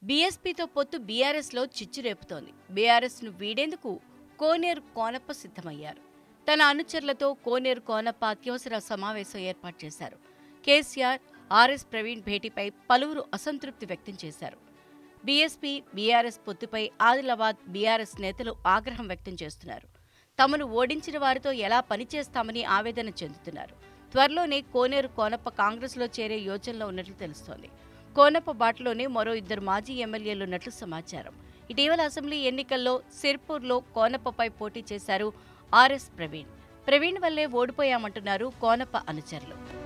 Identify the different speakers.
Speaker 1: బీఎస్పీతో పొత్తు బీఆర్ఎస్లో చిచ్చు రేపుతోంది. బీఆర్ఎస్ను వీడేందుకు కోనేరు కోనప్ప సిద్ధమయ్యారు. తన అనుచరులతో కోనేరు కోనప్ప అత్యవసర సమావేశం ఏర్పాటు చేశారు. కేసీఆర్, ఆర్ఎస్ ప్రవీణ్ భేటీపై పలువురు అసంతృప్తి వ్యక్తం చేశారు. బీఎస్పీ, బీఆర్ఎస్ పొత్తుపై ఆదిలాబాద్ బీఆర్ఎస్ నేతలు ఆగ్రహం వ్యక్తం చేస్తున్నారు. తమను ఓడించిన వారితో ఎలా పనిచేస్తామని ఆవేదన చెందుతున్నారు. త్వరలోనే కోనేరు కోనప్ప కాంగ్రెస్లో చేరే యోచనలో ఉన్నట్లు తెలుస్తోంది. కోనప్ప బాటలోనే మరో 2 మాజీ ఎమ్మెల్యేలు ఉన్నట్లు సమాచారం. ఇటీవల అసెంబ్లీ ఎన్నికల్లో సిర్పూర్లో కోనప్పపై పోటీ చేశారు ఆర్ఎస్ ప్రవీణ్. ప్రవీణ్ వల్లే ఓడిపోయామంటున్నారు కోనప్ప అనుచరులు.